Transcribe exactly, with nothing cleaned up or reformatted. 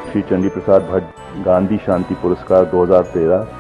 श्री चंडी प्रसाद भट्ट गांधी शांति पुरस्कार दो हज़ार तेरह